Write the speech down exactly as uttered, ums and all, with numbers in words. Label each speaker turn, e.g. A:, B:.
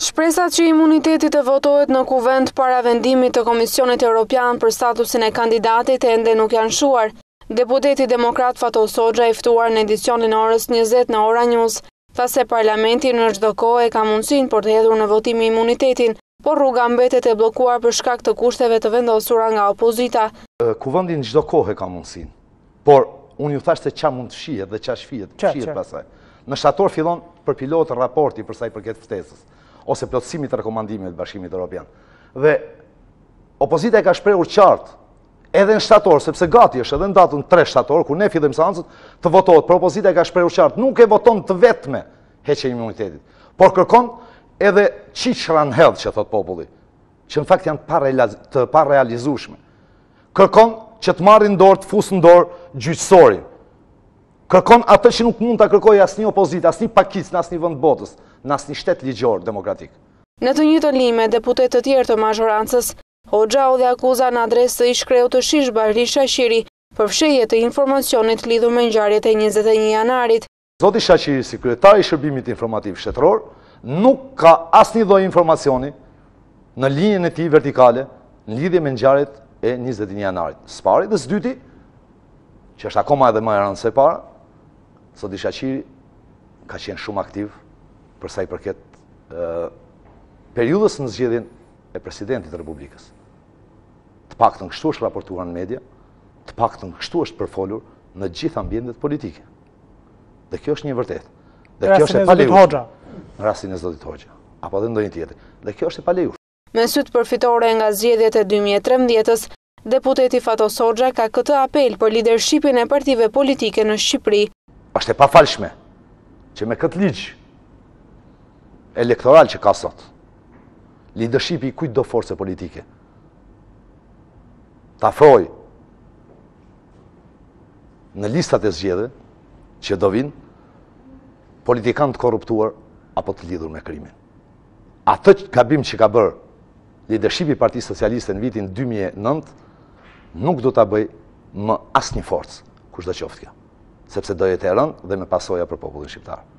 A: Shpresat që imuniteti të votohet në kuvent para vendimit të Komisionit Evropian për statusin e kandidatit ende nuk janë shuar. Deputeti demokrat Fatos Hoxha i ftuar në edicionin orës njëzet në Ora News, tha se parlamenti në çdo kohë e ka mundësinë për të hedhur në votim imunitetin, por rruga mbetet e bllokuar për shkak të kushteve të vendosura nga opozita.
B: Kuvendi në çdo kohë ka mundësinë, por unë ju thash se çfarë mund të shihet dhe çfarë shihet, shihet pastaj. Në shtator fillon përpilohet raporti për sa i përket ftesës ose plotësimit të rekomandimeve të Bashkimit Evropian. Dhe opozita e ka shprehur qartë edhe në shtator, sepse gati është edhe në datën tre shtator, kur ne fillojmë seancën, të votohet, por opozita e ka shprehur qartë, nuk e voton të vetme heqja e imunitetit, por kërkon edhe qiqran hedh, që thot populli, që në fakt janë të parealizueshme. Kërkon që të marrin dorë, të fusë në dorë gjyqësorin. Kërkon atë që nuk mund të kërkojë asnjë opozitë, asnjë pakicë në asnjë vend botës, në asnjë shtet ligjor demokratik.
A: Në të njëjtën lime, deputet të tjerë të mazhorancës, Hoxha hodhi akuza në adresë të ish-kreut të Shishbari Shaqiri për fshehje të informacionit lidhur me ngjarjet e njëzet e një janarit.
B: Zoti Shaqiri, si kryetari i Shërbimit Informativ Shtetëror, nuk ka asnjë lloj informacioni në linjën e tij vertikale në lidhje me ngjarjet e njëzet e një janarit. Së pari dhe së dyti, që është akoma edhe më e rëndë se para, Zoti Shaqiri ka qenë shumë aktiv për sa i përket periudhës në zgjedhjen e presidentit të Republikës. Të paktën kështu është raportuar në media, të paktën kështu është përfolur në gjithë ambientet politike. Dhe kjo është një vërtet. Dhe kjo është e palejueshme. Në rastin e Zotit Hoxha, apo edhe ndonjë tjetër. Dhe kjo është e palejueshme.
A: Me sytë përfitore nga zgjedhjet e dy mijë e trembëdhjetës, deputeti Fatos Hoxha ka këtë apel për lidershipin e partive politike në Shqipëri.
B: Është e pafalshme që me këtë ligj elektoral që ka sot, lidershipi i kujt do force politike ta afrojë në listat e zgjedhjeve që do vinë politikanë të korruptuar apo të lidhur me krimin. Atë gabim që ka bërë lidershipi i Partisë Socialiste në vitin dy mijë e nëntë nuk do ta bëj më asnjë forcë, kushdo qoftë kjo, sepse do jetë e rëndë dhe me pasoja për popullin shqiptar.